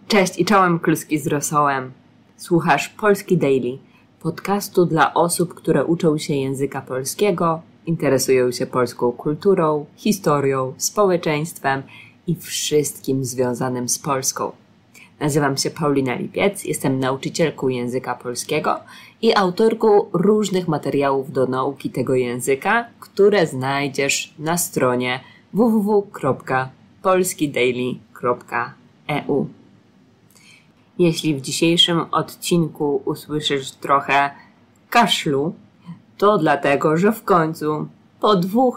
Cześć i czołem, kluski z rosołem. Słuchasz Polski Daily, podcastu dla osób, które uczą się języka polskiego, interesują się polską kulturą, historią, społeczeństwem i wszystkim związanym z Polską. Nazywam się Paulina Lipiec, jestem nauczycielką języka polskiego i autorką różnych materiałów do nauki tego języka, które znajdziesz na stronie www.polskidaily.eu. Jeśli w dzisiejszym odcinku usłyszysz trochę kaszlu, to dlatego, że w końcu po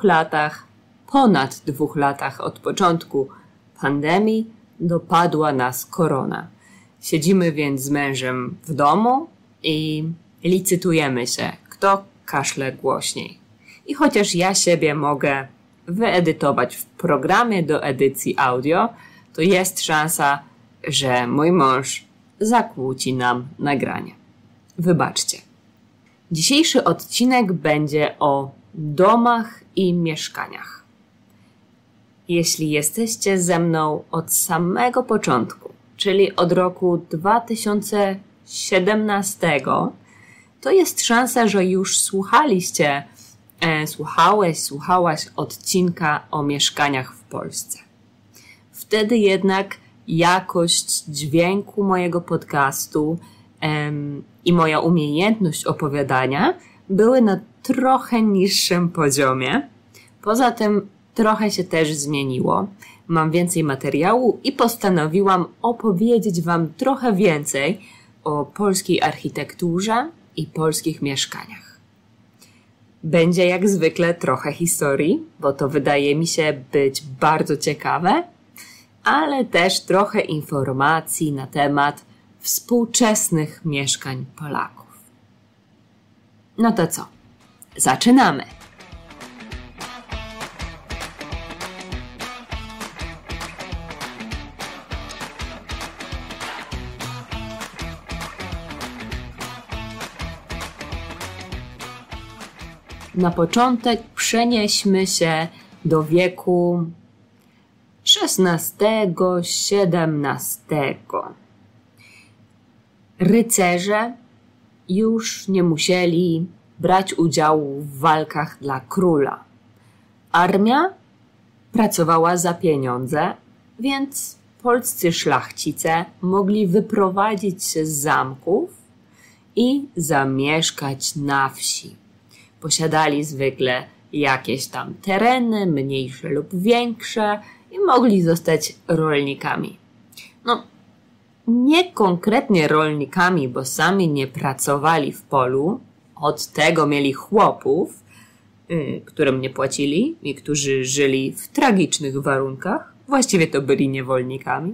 ponad 2 latach od początku pandemii dopadła nas korona. Siedzimy więc z mężem w domu i licytujemy się, kto kaszle głośniej. I chociaż ja siebie mogę wyedytować w programie do edycji audio, to jest szansa, że mój mąż zakłóci nam nagranie. Wybaczcie. Dzisiejszy odcinek będzie o domach i mieszkaniach. Jeśli jesteście ze mną od samego początku, czyli od roku 2017, to jest szansa, że już słuchałaś odcinka o mieszkaniach w Polsce. Wtedy jednak jakość dźwięku mojego podcastu i moja umiejętność opowiadania były na trochę niższym poziomie. Poza tym trochę się też zmieniło. Mam więcej materiału i postanowiłam opowiedzieć Wam trochę więcej o polskiej architekturze i polskich mieszkaniach. Będzie jak zwykle trochę historii, bo to wydaje mi się być bardzo ciekawe, ale też trochę informacji na temat współczesnych mieszkań Polaków. No to co? Zaczynamy! Na początek przenieśmy się do wieku XVI-XVII. Rycerze już nie musieli brać udziału w walkach dla króla. Armia pracowała za pieniądze, więc polscy szlachcice mogli wyprowadzić się z zamków i zamieszkać na wsi. Posiadali zwykle jakieś tam tereny, mniejsze lub większe, i mogli zostać rolnikami. Nie konkretnie rolnikami, bo sami nie pracowali w polu, od tego mieli chłopów, którym nie płacili i którzy żyli w tragicznych warunkach. Właściwie to byli niewolnikami.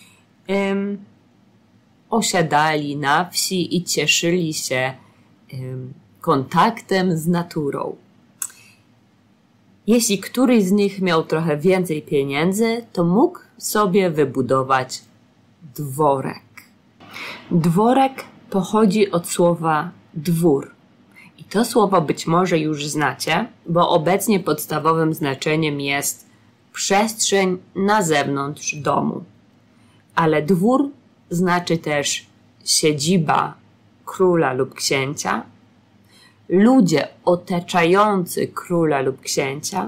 Osiadali na wsi i cieszyli się kontaktem z naturą. Jeśli któryś z nich miał trochę więcej pieniędzy, to mógł sobie wybudować dworek. Dworek pochodzi od słowa dwór. I to słowo być może już znacie, bo obecnie podstawowym znaczeniem jest przestrzeń na zewnątrz domu. Ale dwór znaczy też siedziba króla lub księcia, ludzie otaczający króla lub księcia,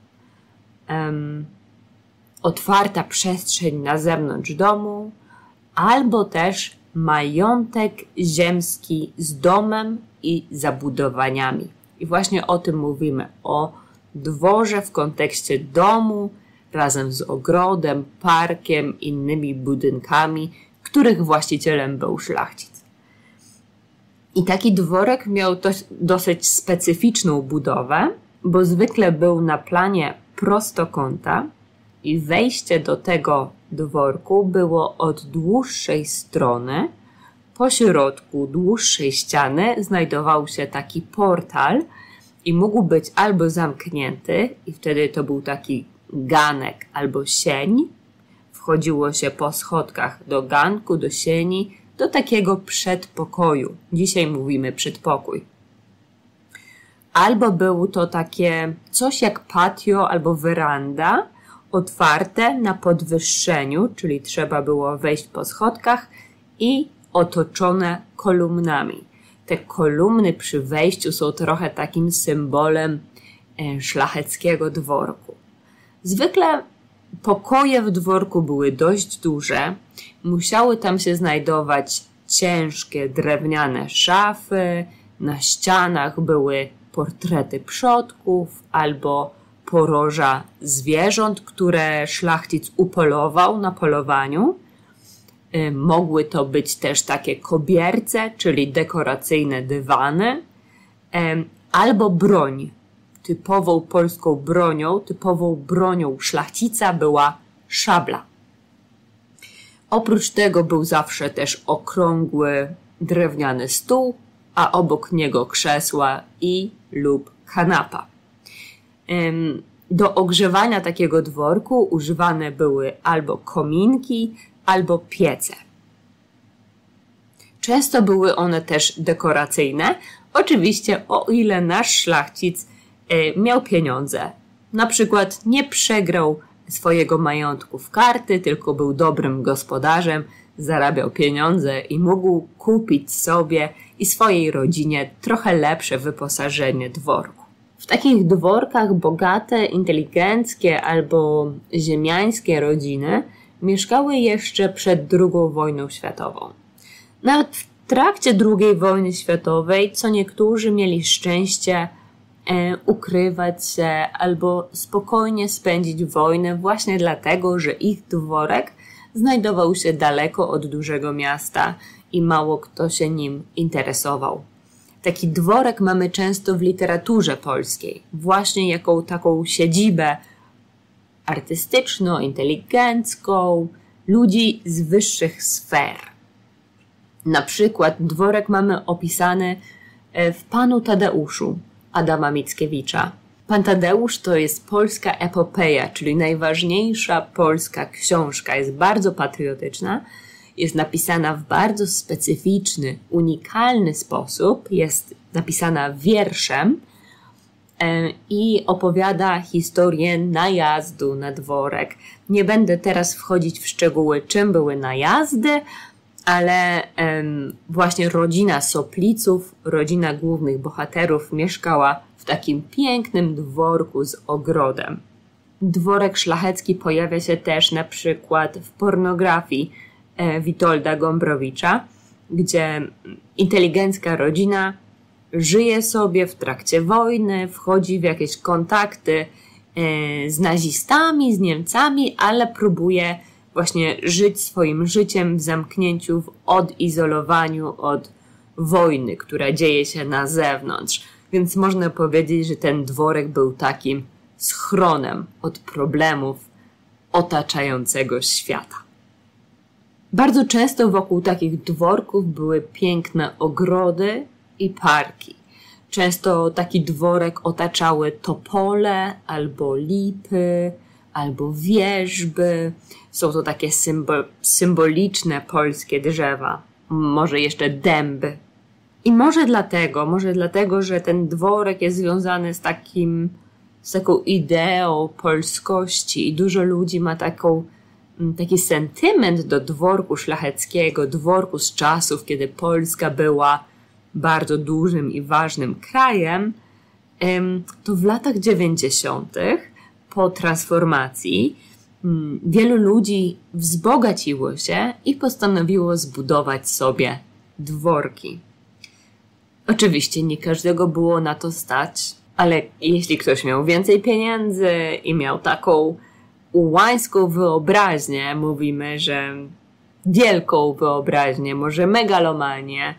otwarta przestrzeń na zewnątrz domu, albo też majątek ziemski z domem i zabudowaniami. I właśnie o tym mówimy, o dworze w kontekście domu, razem z ogrodem, parkiem, innymi budynkami, których właścicielem był szlachcic. I taki dworek miał dosyć specyficzną budowę, bo zwykle był na planie prostokąta i wejście do tego dworku było od dłuższej strony. Po środku dłuższej ściany znajdował się taki portal i mógł być albo zamknięty i wtedy to był taki ganek albo sień. Wchodziło się po schodkach do ganku, do sieni, do takiego przedpokoju. Dzisiaj mówimy przedpokój. Albo było to takie coś jak patio albo weranda, otwarte na podwyższeniu, czyli trzeba było wejść po schodkach i otoczone kolumnami. Te kolumny przy wejściu są trochę takim symbolem szlacheckiego dworku. Zwykle pokoje w dworku były dość duże, musiały tam się znajdować ciężkie drewniane szafy, na ścianach były portrety przodków albo poroża zwierząt, które szlachcic upolował na polowaniu. Mogły to być też takie kobierce, czyli dekoracyjne dywany, albo broń. Typową bronią szlachcica była szabla. Oprócz tego był zawsze też okrągły drewniany stół, a obok niego krzesła lub kanapa. Do ogrzewania takiego dworku używane były albo kominki, albo piece. Często były one też dekoracyjne, oczywiście o ile nasz szlachcic miał pieniądze. Na przykład nie przegrał swojego majątku w karty, tylko był dobrym gospodarzem, zarabiał pieniądze i mógł kupić sobie i swojej rodzinie trochę lepsze wyposażenie dworku. W takich dworkach bogate, inteligenckie albo ziemiańskie rodziny mieszkały jeszcze przed II wojną światową. Nawet w trakcie II wojny światowej co niektórzy mieli szczęście ukrywać się albo spokojnie spędzić wojnę właśnie dlatego, że ich dworek znajdował się daleko od dużego miasta i mało kto się nim interesował. Taki dworek mamy często w literaturze polskiej, właśnie jako taką siedzibę artystyczną, inteligencką, ludzi z wyższych sfer. Na przykład dworek mamy opisany w Panu Tadeuszu Adama Mickiewicza. Pan Tadeusz to jest polska epopeja, czyli najważniejsza polska książka. Jest bardzo patriotyczna, jest napisana w bardzo specyficzny, unikalny sposób, jest napisana wierszem i opowiada historię najazdu na dworek. Nie będę teraz wchodzić w szczegóły, czym były najazdy, ale właśnie rodzina Sopliców, rodzina głównych bohaterów mieszkała w takim pięknym dworku z ogrodem. Dworek szlachecki pojawia się też na przykład w pornografii Witolda Gombrowicza, gdzie inteligencka rodzina żyje sobie w trakcie wojny, wchodzi w jakieś kontakty z nazistami, z Niemcami, ale próbuje właśnie żyć swoim życiem w zamknięciu, w odizolowaniu od wojny, która dzieje się na zewnątrz. Więc można powiedzieć, że ten dworek był takim schronem od problemów otaczającego świata. Bardzo często wokół takich dworków były piękne ogrody i parki. Często taki dworek otaczały topole albo lipy, albo wierzby. Są to takie symboliczne polskie drzewa. Może jeszcze dęby. I może dlatego, że ten dworek jest związany z taką ideą polskości i dużo ludzi ma taki sentyment do dworku szlacheckiego, dworku z czasów, kiedy Polska była bardzo dużym i ważnym krajem, to w latach 90. po transformacji wielu ludzi wzbogaciło się i postanowiło zbudować sobie dworki. Oczywiście nie każdego było na to stać, ale jeśli ktoś miał więcej pieniędzy i miał taką ułańską wyobraźnię, mówimy, że wielką wyobraźnię, może megalomanię,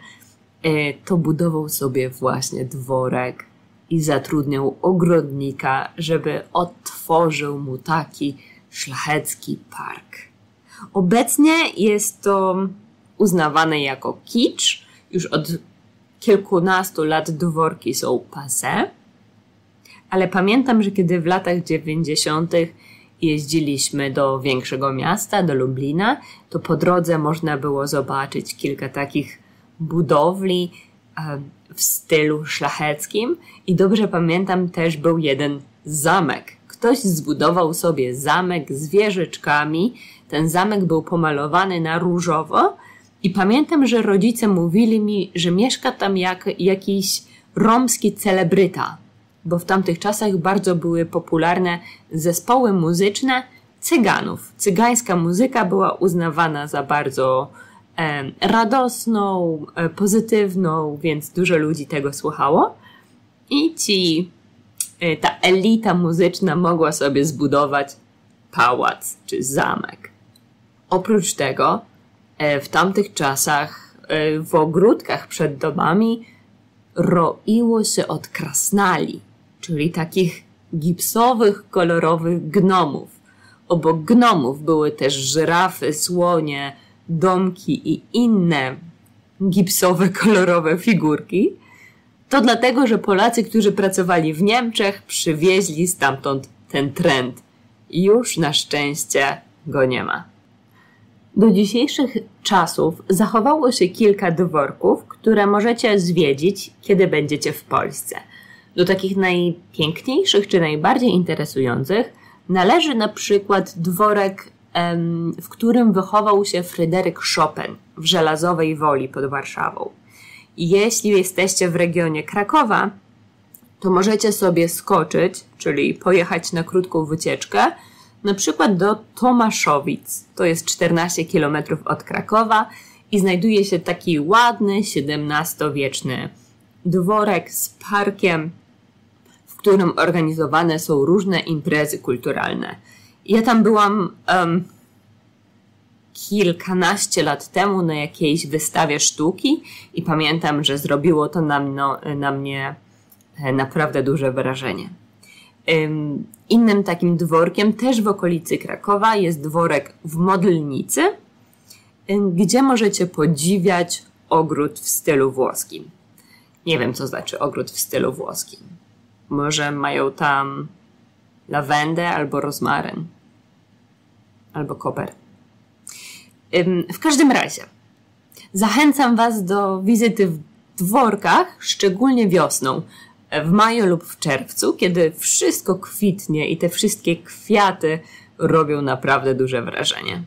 to budował sobie właśnie dworek i zatrudniał ogrodnika, żeby odtworzył mu taki szlachecki park. Obecnie jest to uznawane jako kicz. Już od kilkunastu lat dworki są passé, ale pamiętam, że kiedy w latach 90. jeździliśmy do większego miasta, do Lublina, to po drodze można było zobaczyć kilka takich budowli w stylu szlacheckim i dobrze pamiętam, też był jeden zamek, ktoś zbudował sobie zamek z wieżyczkami. Ten zamek był pomalowany na różowo i pamiętam, że rodzice mówili mi, że mieszka tam jakiś romski celebryta, bo w tamtych czasach bardzo były popularne zespoły muzyczne Cyganów. Cygańska muzyka była uznawana za bardzo radosną, pozytywną, więc dużo ludzi tego słuchało. I ta elita muzyczna mogła sobie zbudować pałac czy zamek. Oprócz tego w tamtych czasach w ogródkach przed domami roiło się od krasnali, czyli takich gipsowych, kolorowych gnomów. Obok gnomów były też żyrafy, słonie, domki i inne gipsowe, kolorowe figurki. To dlatego, że Polacy, którzy pracowali w Niemczech, przywieźli stamtąd ten trend. Już na szczęście go nie ma. Do dzisiejszych czasów zachowało się kilka dworków, które możecie zwiedzić, kiedy będziecie w Polsce. Do takich najpiękniejszych czy najbardziej interesujących należy na przykład dworek, w którym wychował się Fryderyk Chopin w Żelazowej Woli pod Warszawą. I jeśli jesteście w regionie Krakowa, to możecie sobie skoczyć, czyli pojechać na krótką wycieczkę, na przykład do Tomaszowic. To jest 14 km od Krakowa i znajduje się taki ładny, XVII-wieczny dworek z parkiem, w którym organizowane są różne imprezy kulturalne. Ja tam byłam kilkanaście lat temu na jakiejś wystawie sztuki i pamiętam, że zrobiło to na mnie naprawdę duże wrażenie. Innym takim dworkiem, też w okolicy Krakowa, jest dworek w Modlnicy, gdzie możecie podziwiać ogród w stylu włoskim. Nie wiem, co znaczy ogród w stylu włoskim. Może mają tam lawendę albo rozmaryn, albo koper. W każdym razie zachęcam Was do wizyty w dworkach, szczególnie wiosną, w maju lub w czerwcu, kiedy wszystko kwitnie i te wszystkie kwiaty robią naprawdę duże wrażenie.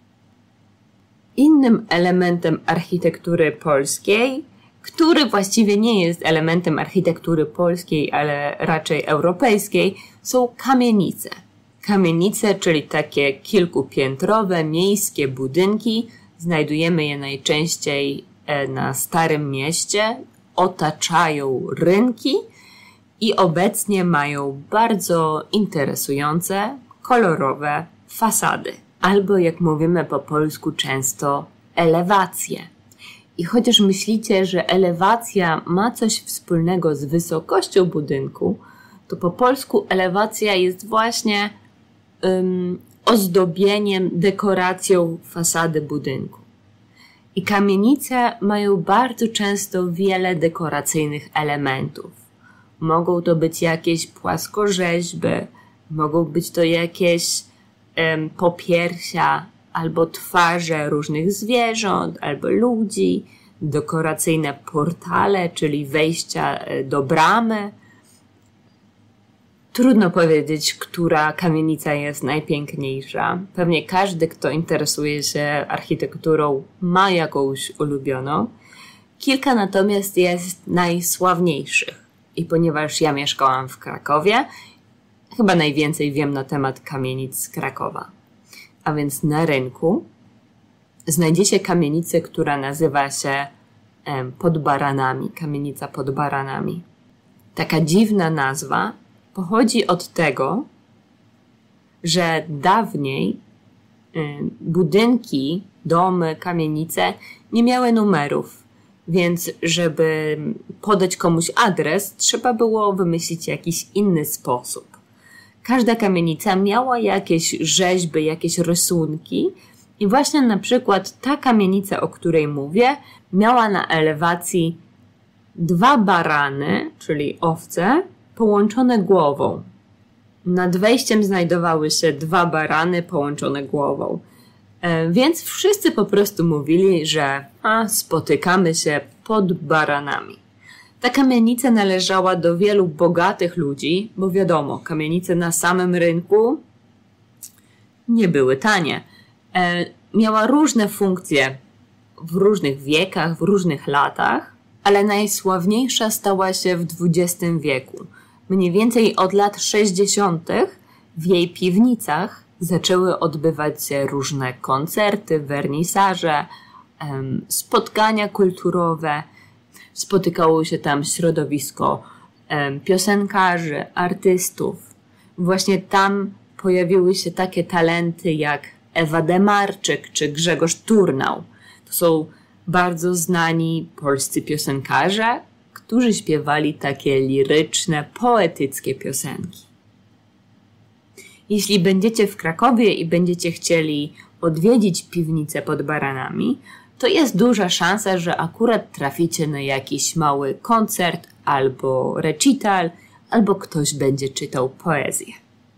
Innym elementem architektury polskiej, który właściwie nie jest elementem architektury polskiej, ale raczej europejskiej, są kamienice. Kamienice, czyli takie kilkupiętrowe, miejskie budynki. Znajdujemy je najczęściej na Starym Mieście, otaczają rynki i obecnie mają bardzo interesujące, kolorowe fasady. Albo jak mówimy po polsku często, elewacje. I chociaż myślicie, że elewacja ma coś wspólnego z wysokością budynku, to po polsku elewacja jest właśnie ozdobieniem, dekoracją fasady budynku. I kamienice mają bardzo często wiele dekoracyjnych elementów. Mogą to być jakieś płaskorzeźby, mogą być to jakieś popiersia albo twarze różnych zwierząt albo ludzi, dekoracyjne portale, czyli wejścia do bramy. Trudno powiedzieć, która kamienica jest najpiękniejsza. Pewnie każdy, kto interesuje się architekturą, ma jakąś ulubioną. Kilka natomiast jest najsławniejszych. I ponieważ ja mieszkałam w Krakowie, chyba najwięcej wiem na temat kamienic z Krakowa. A więc na rynku znajdziecie kamienicę, która nazywa się Pod Baranami. Kamienica pod Baranami. Taka dziwna nazwa pochodzi od tego, że dawniej budynki, domy, kamienice nie miały numerów, więc żeby podać komuś adres, trzeba było wymyślić jakiś inny sposób. Każda kamienica miała jakieś rzeźby, jakieś rysunki i właśnie na przykład ta kamienica, o której mówię, miała na elewacji 2 barany, czyli owce, połączone głową. Nad wejściem znajdowały się 2 barany połączone głową. Więc wszyscy po prostu mówili, że spotykamy się pod baranami. Ta kamienica należała do wielu bogatych ludzi, bo wiadomo, kamienice na samym rynku nie były tanie. Miała różne funkcje w różnych wiekach, w różnych latach, ale najsławniejsza stała się w XX wieku. Mniej więcej od lat 60. w jej piwnicach zaczęły odbywać się różne koncerty, wernisaże, spotkania kulturowe. Spotykało się tam środowisko piosenkarzy, artystów. Właśnie tam pojawiły się takie talenty jak Ewa Demarczyk czy Grzegorz Turnał. To są bardzo znani polscy piosenkarze, którzy śpiewali takie liryczne, poetyckie piosenki. Jeśli będziecie w Krakowie i będziecie chcieli odwiedzić piwnicę pod Baranami, to jest duża szansa, że akurat traficie na jakiś mały koncert albo recital, albo ktoś będzie czytał poezję.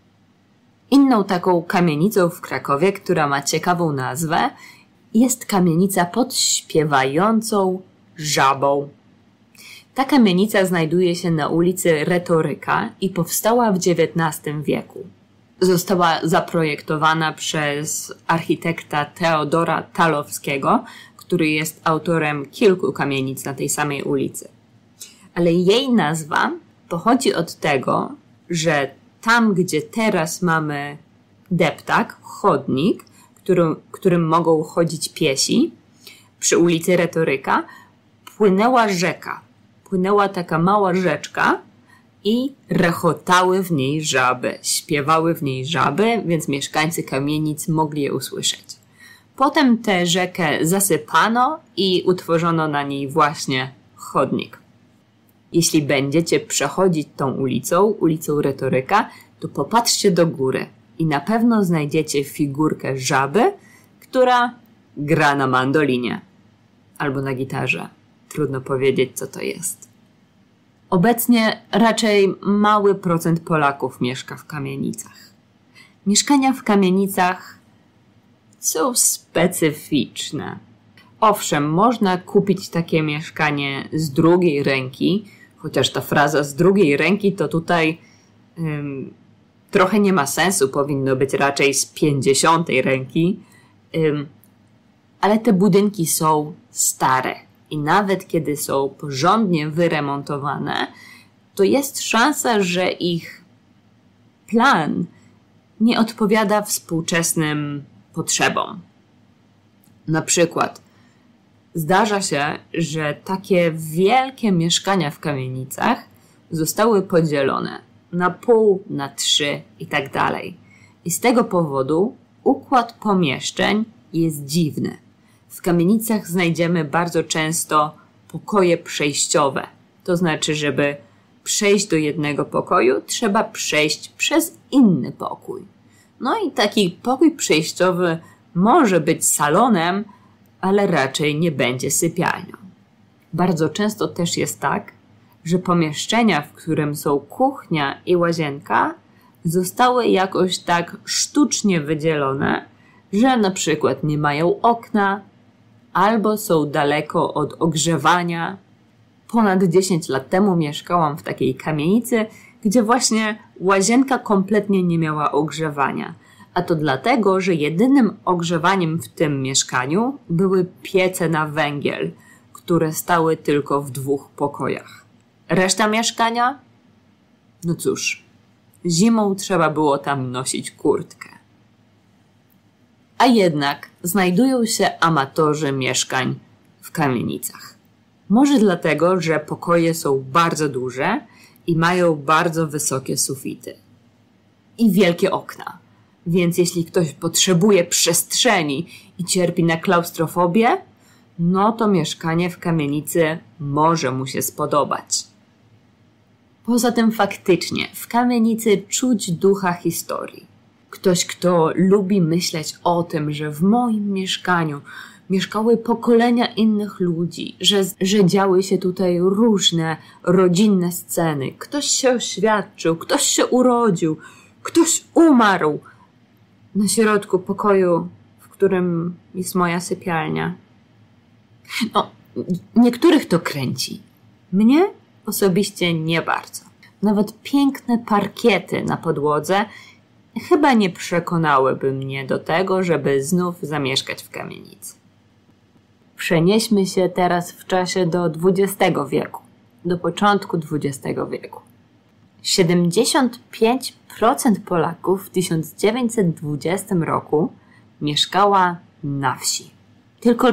Inną taką kamienicą w Krakowie, która ma ciekawą nazwę, jest kamienica pod śpiewającą żabą. Ta kamienica znajduje się na ulicy Retoryka i powstała w XIX wieku. Została zaprojektowana przez architekta Teodora Talowskiego, który jest autorem kilku kamienic na tej samej ulicy. Ale jej nazwa pochodzi od tego, że tam, gdzie teraz mamy deptak, chodnik, którym mogą chodzić piesi, przy ulicy Retoryka, płynęła rzeka. Płynęła taka mała rzeczka i rechotały w niej żaby, śpiewały w niej żaby, więc mieszkańcy kamienic mogli je usłyszeć. Potem tę rzekę zasypano i utworzono na niej właśnie chodnik. Jeśli będziecie przechodzić tą ulicą Retoryka, to popatrzcie do góry i na pewno znajdziecie figurkę żaby, która gra na mandolinie albo na gitarze. Trudno powiedzieć, co to jest. Obecnie raczej mały procent Polaków mieszka w kamienicach. Mieszkania w kamienicach są specyficzne. Owszem, można kupić takie mieszkanie z drugiej ręki, chociaż ta fraza z drugiej ręki to tutaj trochę nie ma sensu, powinno być raczej z 50. ręki, ale te budynki są stare i nawet kiedy są porządnie wyremontowane, to jest szansa, że ich plan nie odpowiada współczesnym potrzebom. Na przykład zdarza się, że takie wielkie mieszkania w kamienicach zostały podzielone na pół, na 3 i tak dalej. I z tego powodu układ pomieszczeń jest dziwny. W kamienicach znajdziemy bardzo często pokoje przejściowe. To znaczy, żeby przejść do jednego pokoju, trzeba przejść przez inny pokój. No i taki pokój przejściowy może być salonem, ale raczej nie będzie sypialnią. Bardzo często też jest tak, że pomieszczenia, w którym są kuchnia i łazienka, zostały jakoś tak sztucznie wydzielone, że na przykład nie mają okna albo są daleko od ogrzewania. Ponad 10 lat temu mieszkałam w takiej kamienicy, gdzie właśnie łazienka kompletnie nie miała ogrzewania. A to dlatego, że jedynym ogrzewaniem w tym mieszkaniu były piece na węgiel, które stały tylko w 2 pokojach. Reszta mieszkania? No cóż, zimą trzeba było tam nosić kurtkę. A jednak znajdują się amatorzy mieszkań w kamienicach. Może dlatego, że pokoje są bardzo duże i mają bardzo wysokie sufity i wielkie okna. Więc jeśli ktoś potrzebuje przestrzeni i cierpi na klaustrofobię, no to mieszkanie w kamienicy może mu się spodobać. Poza tym faktycznie w kamienicy czuć ducha historii. Ktoś, kto lubi myśleć o tym, że w moim mieszkaniu mieszkały pokolenia innych ludzi, że działy się tutaj różne rodzinne sceny. Ktoś się oświadczył, ktoś się urodził, ktoś umarł. Na środku pokoju, w którym jest moja sypialnia. No, niektórych to kręci. Mnie osobiście nie bardzo. Nawet piękne parkiety na podłodze chyba nie przekonałyby mnie do tego, żeby znów zamieszkać w kamienicy. Przenieśmy się teraz w czasie do XX wieku, do początku XX wieku. 75% Polaków w 1920 roku mieszkała na wsi. Tylko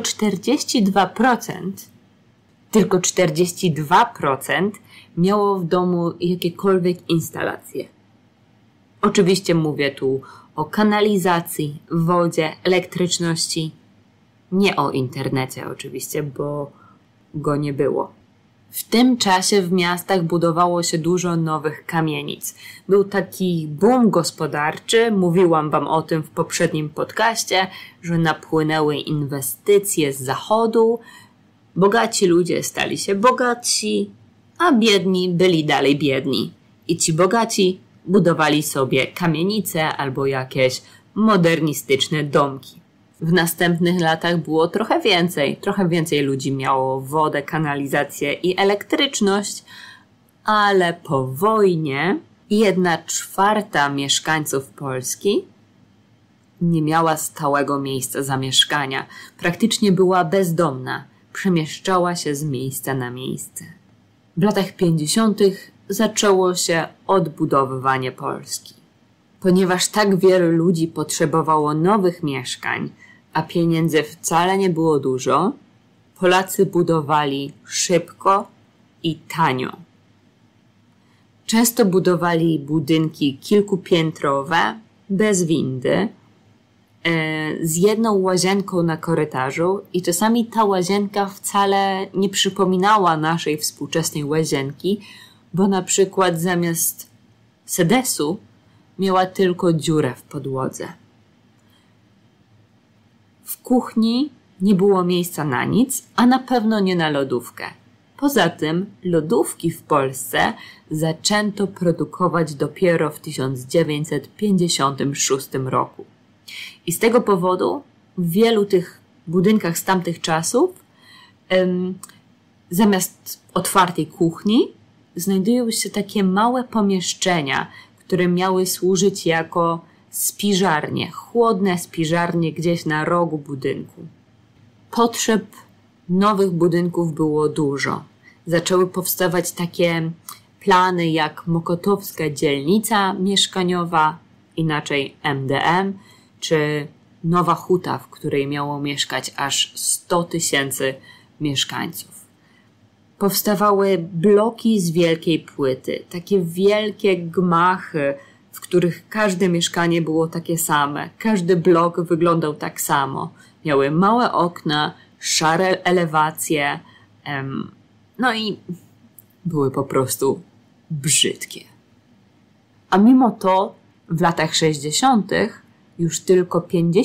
42% miało w domu jakiekolwiek instalacje. Oczywiście mówię tu o kanalizacji, wodzie, elektryczności. Nie o internecie oczywiście, bo go nie było. W tym czasie w miastach budowało się dużo nowych kamienic. Był taki boom gospodarczy, mówiłam wam o tym w poprzednim podcaście, że napłynęły inwestycje z zachodu, bogaci ludzie stali się bogatsi, a biedni byli dalej biedni. I ci bogaci budowali sobie kamienice albo jakieś modernistyczne domki. W następnych latach było trochę więcej ludzi miało wodę, kanalizację i elektryczność, ale po wojnie 1/4 mieszkańców Polski nie miała stałego miejsca zamieszkania. Praktycznie była bezdomna, przemieszczała się z miejsca na miejsce. W latach 50. zaczęło się odbudowywanie Polski. Ponieważ tak wielu ludzi potrzebowało nowych mieszkań, a pieniędzy wcale nie było dużo, Polacy budowali szybko i tanio. Często budowali budynki kilkupiętrowe, bez windy, z jedną łazienką na korytarzu i czasami ta łazienka wcale nie przypominała naszej współczesnej łazienki, bo na przykład zamiast sedesu miała tylko dziurę w podłodze. W kuchni nie było miejsca na nic, a na pewno nie na lodówkę. Poza tym lodówki w Polsce zaczęto produkować dopiero w 1956 roku. I z tego powodu w wielu tych budynkach z tamtych czasów zamiast otwartej kuchni znajdują się takie małe pomieszczenia, które miały służyć jako spiżarnie, chłodne spiżarnie gdzieś na rogu budynku. Potrzeb nowych budynków było dużo. Zaczęły powstawać takie plany jak Mokotowska Dzielnica Mieszkaniowa, inaczej MDM, czy Nowa Huta, w której miało mieszkać aż 100 000 mieszkańców. Powstawały bloki z wielkiej płyty, takie wielkie gmachy, w których każde mieszkanie było takie same. Każdy blok wyglądał tak samo. Miały małe okna, szare elewacje, no i były po prostu brzydkie. A mimo to w latach 60. już tylko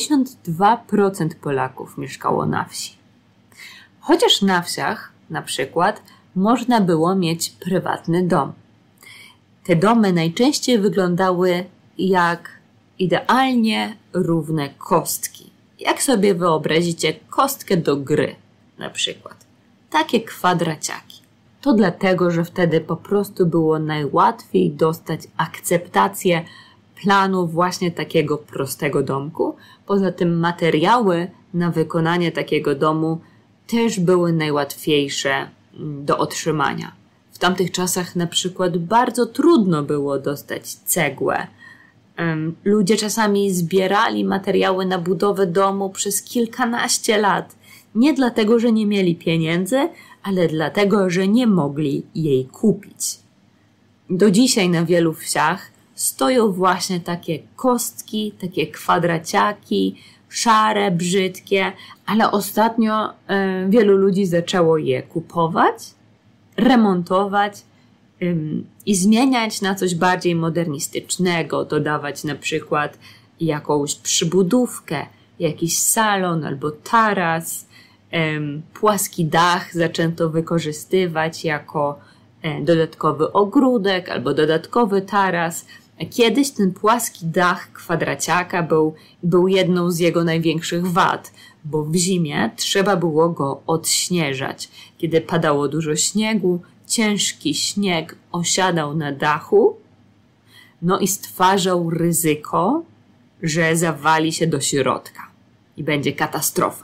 52% Polaków mieszkało na wsi. Chociaż na wsiach, na przykład, można było mieć prywatny dom. Te domy najczęściej wyglądały jak idealnie równe kostki. Jak sobie wyobrazicie kostkę do gry, na przykład. Takie kwadraciaki. To dlatego, że wtedy po prostu było najłatwiej dostać akceptację planu właśnie takiego prostego domku. Poza tym materiały na wykonanie takiego domu też były najłatwiejsze do otrzymania. W tamtych czasach na przykład bardzo trudno było dostać cegłę. Ludzie czasami zbierali materiały na budowę domu przez kilkanaście lat. Nie dlatego, że nie mieli pieniędzy, ale dlatego, że nie mogli jej kupić. Do dzisiaj na wielu wsiach stoją właśnie takie kostki, takie kwadraciaki, szare, brzydkie, ale ostatnio wielu ludzi zaczęło je kupować, remontować i zmieniać na coś bardziej modernistycznego, dodawać na przykład jakąś przybudówkę, jakiś salon albo taras, płaski dach zaczęto wykorzystywać jako dodatkowy ogródek albo dodatkowy taras. Kiedyś ten płaski dach kwadraciaka był jedną z jego największych wad, bo w zimie trzeba było go odśnieżać. Kiedy padało dużo śniegu, ciężki śnieg osiadał na dachu, no i stwarzał ryzyko, że zawali się do środka i będzie katastrofa.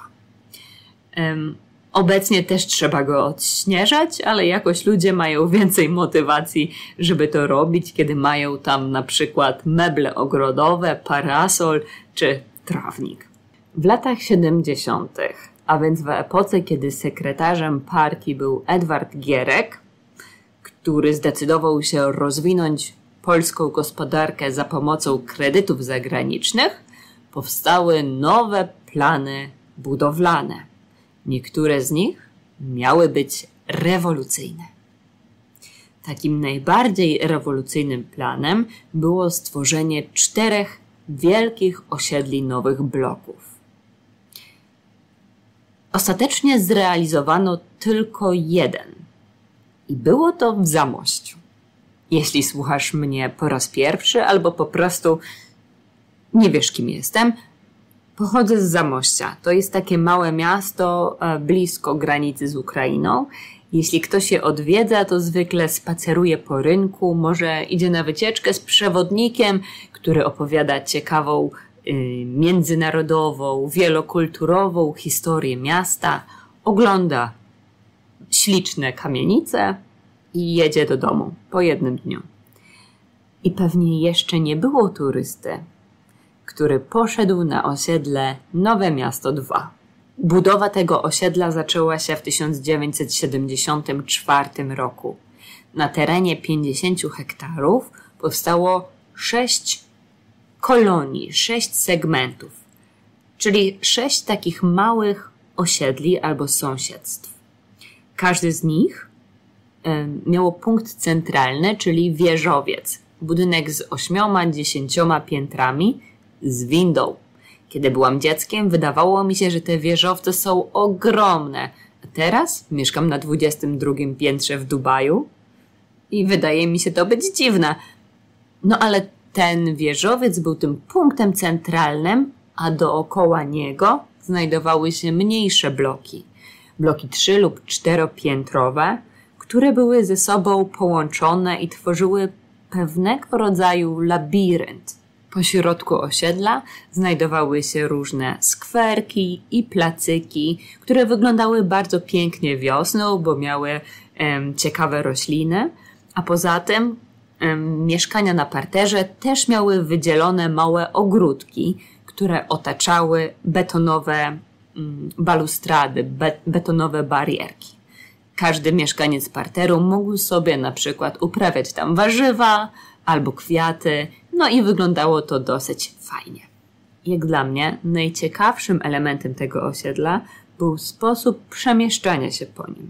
Obecnie też trzeba go odśnieżać, ale jakoś ludzie mają więcej motywacji, żeby to robić, kiedy mają tam na przykład meble ogrodowe, parasol czy trawnik. W latach 70., a więc w epoce, kiedy sekretarzem partii był Edward Gierek, który zdecydował się rozwinąć polską gospodarkę za pomocą kredytów zagranicznych, powstały nowe plany budowlane. Niektóre z nich miały być rewolucyjne. Takim najbardziej rewolucyjnym planem było stworzenie 4 wielkich osiedli nowych bloków. Ostatecznie zrealizowano tylko jeden i było to w Zamościu. Jeśli słuchasz mnie po raz pierwszy albo po prostu nie wiesz, kim jestem, pochodzę z Zamościa. To jest takie małe miasto blisko granicy z Ukrainą. Jeśli ktoś je odwiedza, to zwykle spaceruje po rynku, może idzie na wycieczkę z przewodnikiem, który opowiada ciekawą, międzynarodową, wielokulturową historię miasta, ogląda śliczne kamienice i jedzie do domu po jednym dniu. I pewnie jeszcze nie było turysty, który poszedł na osiedle Nowe Miasto 2. Budowa tego osiedla zaczęła się w 1974 roku. Na terenie 50 hektarów powstało 6 kolonii, 6 segmentów, czyli 6 takich małych osiedli albo sąsiedztw. Każdy z nich miało punkt centralny, czyli wieżowiec. Budynek z 8-10 piętrami z windą. Kiedy byłam dzieckiem, wydawało mi się, że te wieżowce są ogromne. A teraz mieszkam na 22 piętrze w Dubaju i wydaje mi się to być dziwne. No ale ten wieżowiec był tym punktem centralnym, a dookoła niego znajdowały się mniejsze bloki. Bloki 3- lub 4-piętrowe, które były ze sobą połączone i tworzyły pewnego rodzaju labirynt. Po środku osiedla znajdowały się różne skwerki i placyki, które wyglądały bardzo pięknie wiosną, bo miały ciekawe rośliny, a poza tym mieszkania na parterze też miały wydzielone małe ogródki, które otaczały betonowe balustrady, betonowe barierki. Każdy mieszkaniec parteru mógł sobie na przykład uprawiać tam warzywa albo kwiaty, no i wyglądało to dosyć fajnie. Jak dla mnie najciekawszym elementem tego osiedla był sposób przemieszczania się po nim.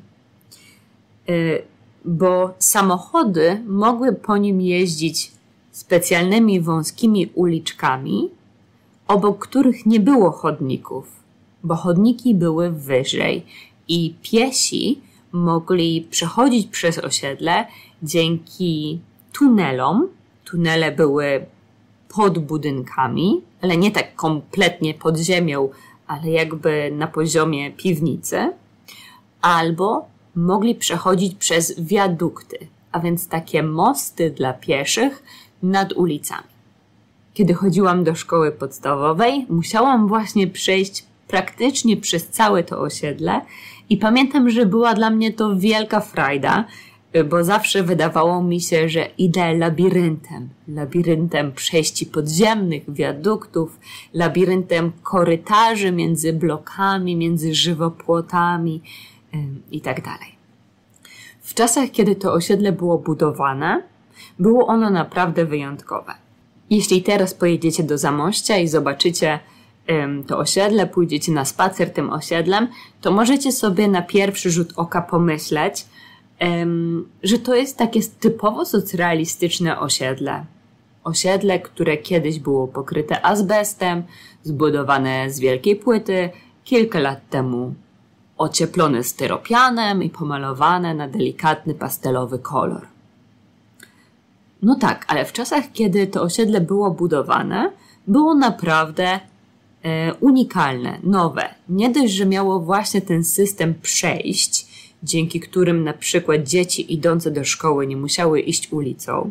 Bo samochody mogły po nim jeździć specjalnymi wąskimi uliczkami, obok których nie było chodników, bo chodniki były wyżej i piesi mogli przechodzić przez osiedle dzięki tunelom. Tunele były pod budynkami, ale nie tak kompletnie pod ziemią, ale jakby na poziomie piwnicy, albo mogli przechodzić przez wiadukty, a więc takie mosty dla pieszych nad ulicami. Kiedy chodziłam do szkoły podstawowej, musiałam właśnie przejść praktycznie przez całe to osiedle i pamiętam, że była dla mnie to wielka frajda, bo zawsze wydawało mi się, że idę labiryntem przejści podziemnych, wiaduktów, labiryntem korytarzy między blokami, między żywopłotami i tak dalej. W czasach, kiedy to osiedle było budowane, było ono naprawdę wyjątkowe. Jeśli teraz pojedziecie do Zamościa i zobaczycie to osiedle, pójdziecie na spacer tym osiedlem, to możecie sobie na pierwszy rzut oka pomyśleć, że to jest takie typowo socrealistyczne osiedle. Osiedle, które kiedyś było pokryte azbestem, zbudowane z wielkiej płyty, kilka lat temu ocieplone styropianem i pomalowane na delikatny pastelowy kolor. No tak, ale w czasach, kiedy to osiedle było budowane, było naprawdę unikalne, nowe. Nie dość, że miało właśnie ten system przejść, dzięki którym na przykład dzieci idące do szkoły nie musiały iść ulicą.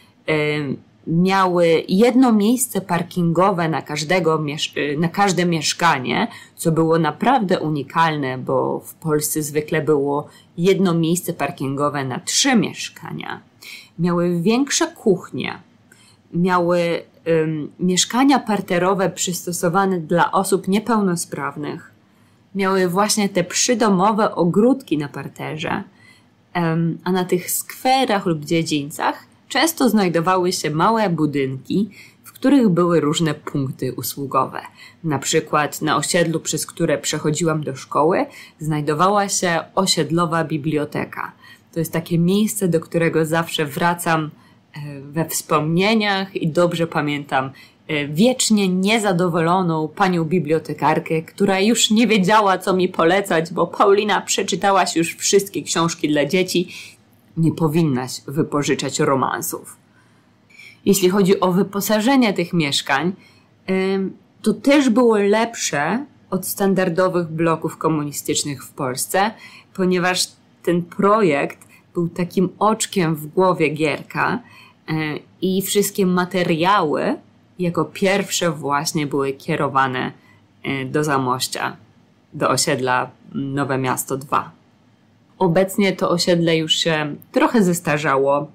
Miały jedno miejsce parkingowe na każde mieszkanie, co było naprawdę unikalne, bo w Polsce zwykle było jedno miejsce parkingowe na 3 mieszkania. Miały większe kuchnie, miały mieszkania parterowe przystosowane dla osób niepełnosprawnych, miały właśnie te przydomowe ogródki na parterze, a na tych skwerach lub dziedzińcach często znajdowały się małe budynki, w których były różne punkty usługowe. Na przykład na osiedlu, przez które przechodziłam do szkoły, znajdowała się osiedlowa biblioteka. To jest takie miejsce, do którego zawsze wracam we wspomnieniach i dobrze pamiętam wiecznie niezadowoloną panią bibliotekarkę, która już nie wiedziała, co mi polecać, bo Paulina, przeczytałaś już wszystkie książki dla dzieci, nie powinnaś wypożyczać romansów. Jeśli chodzi o wyposażenie tych mieszkań, to też było lepsze od standardowych bloków komunistycznych w Polsce, ponieważ ten projekt był takim oczkiem w głowie Gierka i wszystkie materiały jako pierwsze właśnie były kierowane do Zamościa, do osiedla Nowe Miasto 2. Obecnie to osiedle już się trochę zestarzało.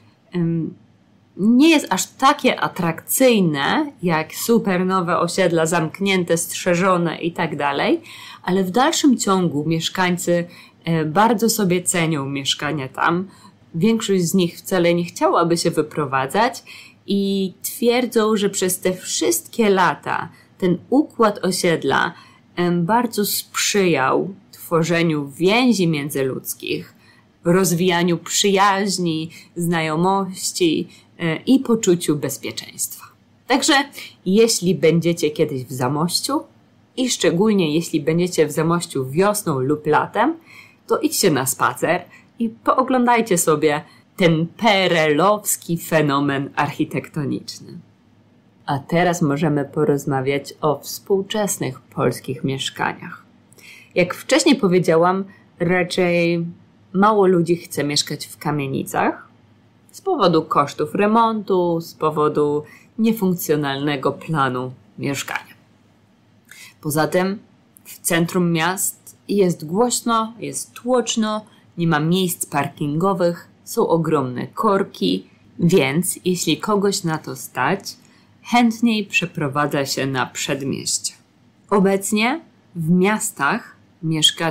Nie jest aż takie atrakcyjne jak super nowe osiedla, zamknięte, strzeżone i tak dalej, ale w dalszym ciągu mieszkańcy bardzo sobie cenią mieszkanie tam. Większość z nich wcale nie chciałaby się wyprowadzać i twierdzą, że przez te wszystkie lata ten układ osiedla bardzo sprzyjał tworzeniu więzi międzyludzkich, rozwijaniu przyjaźni, znajomości i poczuciu bezpieczeństwa. Także jeśli będziecie kiedyś w Zamościu i szczególnie jeśli będziecie w Zamościu wiosną lub latem, to idźcie na spacer i pooglądajcie sobie ten PRL-owski fenomen architektoniczny. A teraz możemy porozmawiać o współczesnych polskich mieszkaniach. Jak wcześniej powiedziałam, raczej mało ludzi chce mieszkać w kamienicach z powodu kosztów remontu, z powodu niefunkcjonalnego planu mieszkania. Poza tym w centrum miast jest głośno, jest tłoczno, nie ma miejsc parkingowych, są ogromne korki, więc jeśli kogoś na to stać, chętniej przeprowadza się na przedmieście. Obecnie w miastach mieszka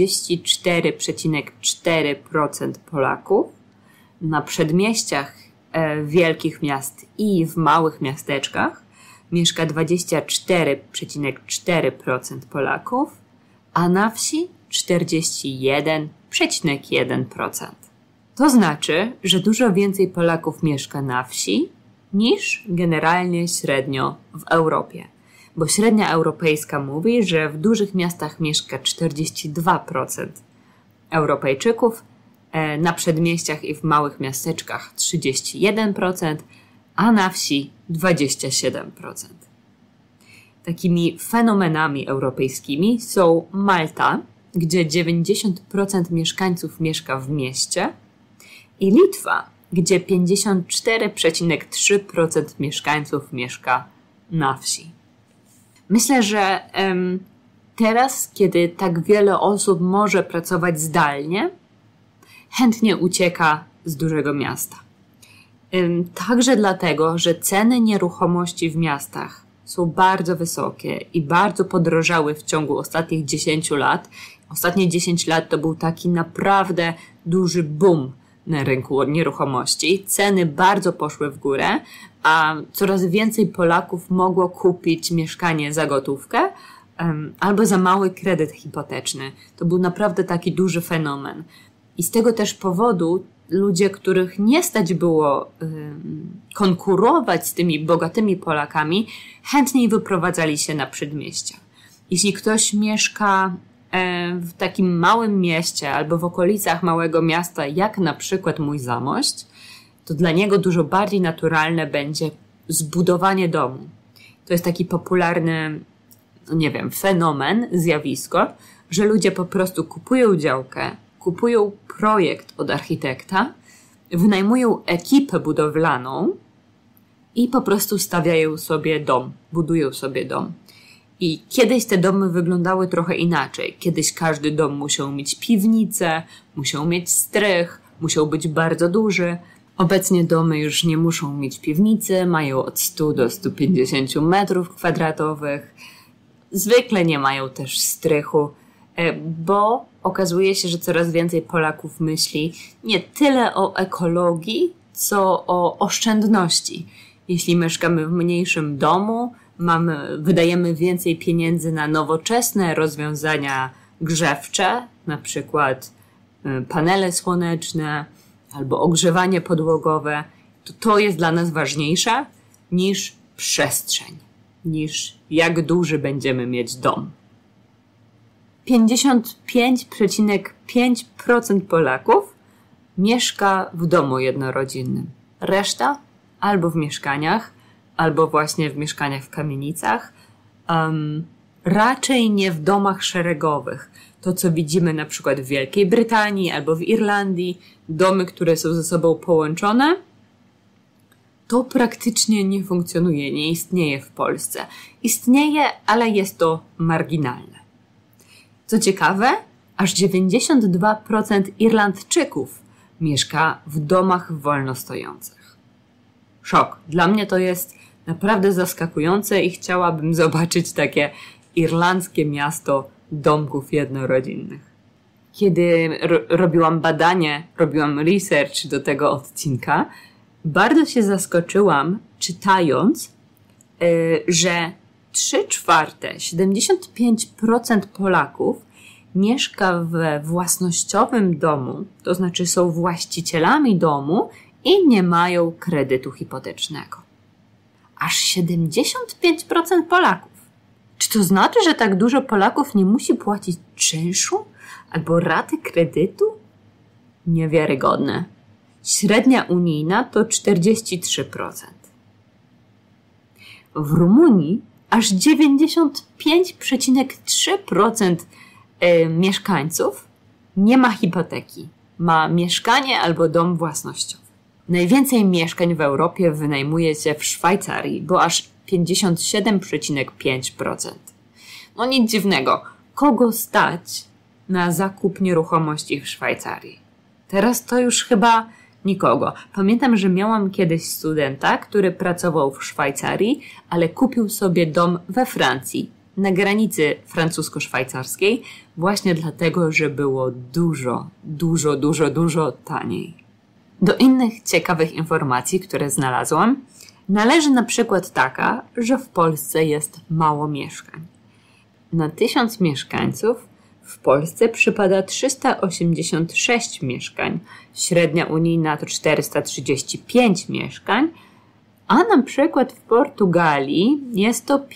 34,4% Polaków, na przedmieściach wielkich miast i w małych miasteczkach mieszka 24,4% Polaków, a na wsi 41,1%. To znaczy, że dużo więcej Polaków mieszka na wsi niż generalnie średnio w Europie. Bo średnia europejska mówi, że w dużych miastach mieszka 42% Europejczyków, na przedmieściach i w małych miasteczkach 31%, a na wsi 27%. Takimi fenomenami europejskimi są Malta, gdzie 90% mieszkańców mieszka w mieście, i Litwa, gdzie 54,3% mieszkańców mieszka na wsi. Myślę, że teraz, kiedy tak wiele osób może pracować zdalnie, chętnie ucieka z dużego miasta. Także dlatego, że ceny nieruchomości w miastach są bardzo wysokie i bardzo podrożały w ciągu ostatnich 10 lat. Ostatnie 10 lat to był taki naprawdę duży boom na rynku nieruchomości. Ceny bardzo poszły w górę, a coraz więcej Polaków mogło kupić mieszkanie za gotówkę albo za mały kredyt hipoteczny. To był naprawdę taki duży fenomen. I z tego też powodu ludzie, których nie stać było konkurować z tymi bogatymi Polakami, chętniej wyprowadzali się na przedmieścia. Jeśli ktoś mieszka w takim małym mieście albo w okolicach małego miasta, jak na przykład mój Zamość, to dla niego dużo bardziej naturalne będzie zbudowanie domu. To jest taki popularny, fenomen, zjawisko, że ludzie po prostu kupują działkę, kupują projekt od architekta, wynajmują ekipę budowlaną i po prostu stawiają sobie dom, budują sobie dom. I kiedyś te domy wyglądały trochę inaczej. Kiedyś każdy dom musiał mieć piwnicę, musiał mieć strych, musiał być bardzo duży. Obecnie domy już nie muszą mieć piwnicy, mają od 100 do 150 metrów kwadratowych. Zwykle nie mają też strychu, bo okazuje się, że coraz więcej Polaków myśli nie tyle o ekologii, co o oszczędności. Jeśli mieszkamy w mniejszym domu, wydajemy więcej pieniędzy na nowoczesne rozwiązania grzewcze, na przykład panele słoneczne albo ogrzewanie podłogowe, to jest dla nas ważniejsze niż przestrzeń, niż jak duży będziemy mieć dom. 55,5% Polaków mieszka w domu jednorodzinnym. Reszta albo w mieszkaniach, albo właśnie w mieszkaniach w kamienicach, raczej nie w domach szeregowych. To, co widzimy na przykład w Wielkiej Brytanii albo w Irlandii, domy, które są ze sobą połączone, to praktycznie nie funkcjonuje, nie istnieje w Polsce. Istnieje, ale jest to marginalne. Co ciekawe, aż 92% Irlandczyków mieszka w domach wolnostojących. Szok. Dla mnie to jest naprawdę zaskakujące i chciałabym zobaczyć takie irlandzkie miasto domków jednorodzinnych. Kiedy robiłam research do tego odcinka, bardzo się zaskoczyłam, czytając, że 3/4, 75% Polaków mieszka we własnościowym domu, to znaczy są właścicielami domu i nie mają kredytu hipotecznego. Aż 75% Polaków. Czy to znaczy, że tak dużo Polaków nie musi płacić czynszu albo raty kredytu? Niewiarygodne. Średnia unijna to 43%. W Rumunii aż 95,3% mieszkańców nie ma hipoteki. Ma mieszkanie albo dom własnościowy. Najwięcej mieszkań w Europie wynajmuje się w Szwajcarii, bo aż 57,5%. No nic dziwnego. Kogo stać na zakup nieruchomości w Szwajcarii? Teraz to już chyba nikogo. Pamiętam, że miałam kiedyś studenta, który pracował w Szwajcarii, ale kupił sobie dom we Francji, na granicy francusko-szwajcarskiej, właśnie dlatego, że było dużo taniej. Do innych ciekawych informacji, które znalazłam, należy na przykład taka, że w Polsce jest mało mieszkań. Na 1000 mieszkańców w Polsce przypada 386 mieszkań, średnia unijna to 435 mieszkań, a na przykład w Portugalii jest to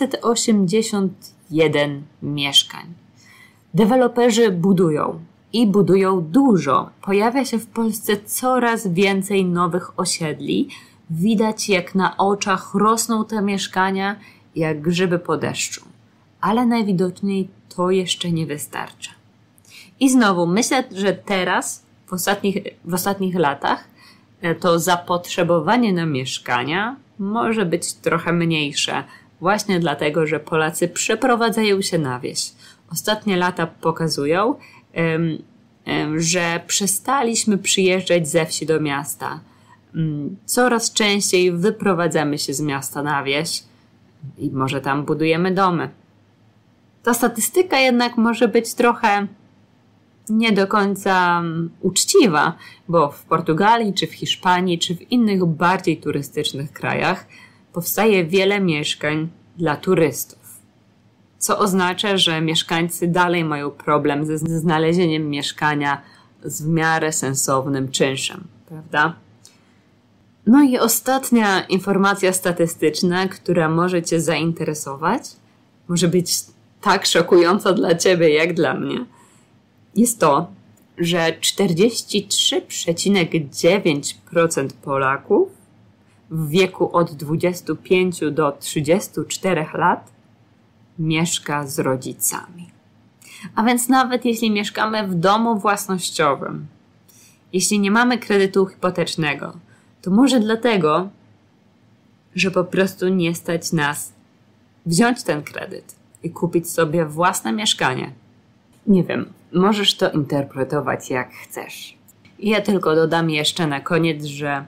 581 mieszkań. Deweloperzy budują i budują dużo. Pojawia się w Polsce coraz więcej nowych osiedli. Widać, jak na oczach rosną te mieszkania, jak grzyby po deszczu. Ale najwidoczniej to jeszcze nie wystarcza. I znowu myślę, że teraz, w ostatnich latach, to zapotrzebowanie na mieszkania może być trochę mniejsze. Właśnie dlatego, że Polacy przeprowadzają się na wieś. Ostatnie lata pokazują, że przestaliśmy przyjeżdżać ze wsi do miasta. Coraz częściej wyprowadzamy się z miasta na wieś i może tam budujemy domy. Ta statystyka jednak może być trochę nie do końca uczciwa, bo w Portugalii, czy w Hiszpanii, czy w innych bardziej turystycznych krajach powstaje wiele mieszkań dla turystów. Co oznacza, że mieszkańcy dalej mają problem ze znalezieniem mieszkania z w miarę sensownym czynszem, prawda? No i ostatnia informacja statystyczna, która może Cię zainteresować, może być tak szokująca dla Ciebie jak dla mnie, jest to, że 43,9% Polaków w wieku od 25 do 34 lat mieszka z rodzicami. A więc nawet jeśli mieszkamy w domu własnościowym, jeśli nie mamy kredytu hipotecznego, to może dlatego, że po prostu nie stać nas wziąć ten kredyt i kupić sobie własne mieszkanie. Nie wiem, możesz to interpretować jak chcesz. Ja tylko dodam jeszcze na koniec, że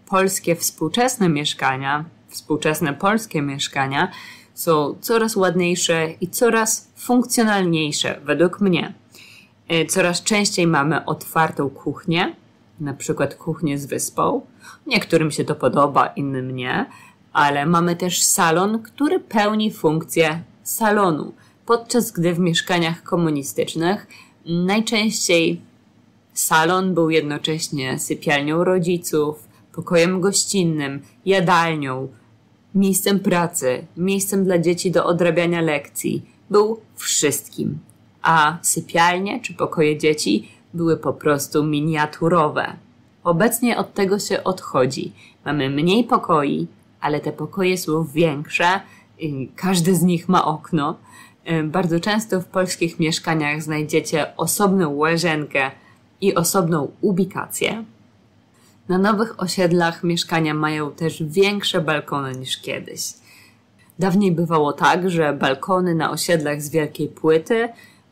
współczesne polskie mieszkania są coraz ładniejsze i coraz funkcjonalniejsze według mnie. Coraz częściej mamy otwartą kuchnię, na przykład kuchnię z wyspą. Niektórym się to podoba, innym nie, ale mamy też salon, który pełni funkcję salonu, podczas gdy w mieszkaniach komunistycznych najczęściej salon był jednocześnie sypialnią rodziców, pokojem gościnnym, jadalnią, miejscem pracy, miejscem dla dzieci do odrabiania lekcji. Był wszystkim. A sypialnie czy pokoje dzieci były po prostu miniaturowe. Obecnie od tego się odchodzi. Mamy mniej pokoi, ale te pokoje są większe. Każdy z nich ma okno. Bardzo często w polskich mieszkaniach znajdziecie osobną łazienkę i osobną ubikację. Na nowych osiedlach mieszkania mają też większe balkony niż kiedyś. Dawniej bywało tak, że balkony na osiedlach z wielkiej płyty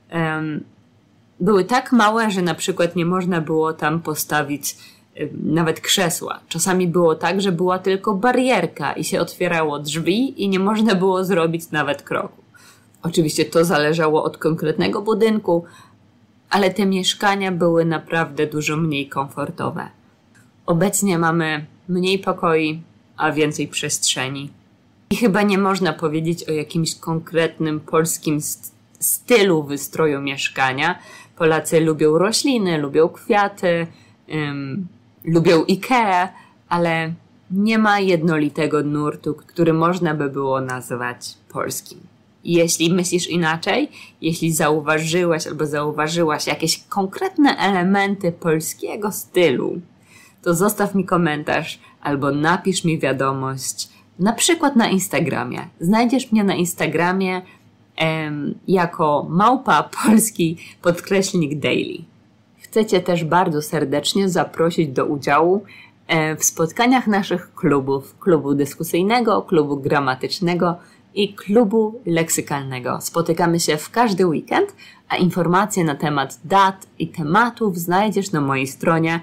były tak małe, że na przykład nie można było tam postawić nawet krzesła. Czasami było tak, że była tylko barierka i się otwierało drzwi i nie można było zrobić nawet kroku. Oczywiście to zależało od konkretnego budynku, ale te mieszkania były naprawdę dużo mniej komfortowe. Obecnie mamy mniej pokoi, a więcej przestrzeni. I chyba nie można powiedzieć o jakimś konkretnym polskim stylu wystroju mieszkania. Polacy lubią rośliny, lubią kwiaty, lubią Ikea, ale nie ma jednolitego nurtu, który można by było nazwać polskim. Jeśli myślisz inaczej, jeśli zauważyłeś albo zauważyłaś jakieś konkretne elementy polskiego stylu, to zostaw mi komentarz albo napisz mi wiadomość, na przykład na Instagramie. Znajdziesz mnie na Instagramie jako @polski_daily. Chcę Cię też bardzo serdecznie zaprosić do udziału w spotkaniach naszych klubów. Klubu dyskusyjnego, klubu gramatycznego i klubu leksykalnego. Spotykamy się w każdy weekend, a informacje na temat dat i tematów znajdziesz na mojej stronie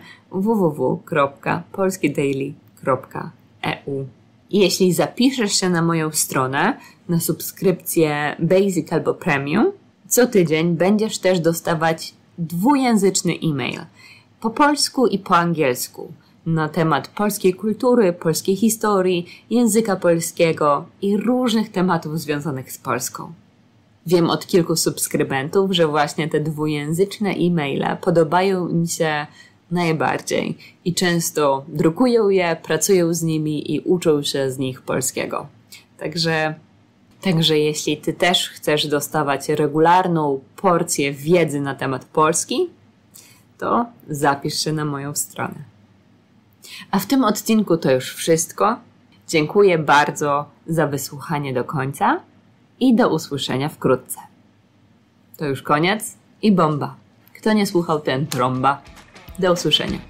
www.polskidaily.eu. Jeśli zapiszesz się na moją stronę na subskrypcję Basic albo Premium, co tydzień będziesz też dostawać dwujęzyczny e-mail po polsku i po angielsku na temat polskiej kultury, polskiej historii, języka polskiego i różnych tematów związanych z Polską. Wiem od kilku subskrybentów, że właśnie te dwujęzyczne e-maile podobają im się najbardziej i często drukują je, pracują z nimi i uczą się z nich polskiego. Także jeśli Ty też chcesz dostawać regularną porcję wiedzy na temat Polski, to zapisz się na moją stronę. A w tym odcinku to już wszystko. Dziękuję bardzo za wysłuchanie do końca i do usłyszenia wkrótce. To już koniec i bomba. Kto nie słuchał, ten trąba. Do usłyszenia.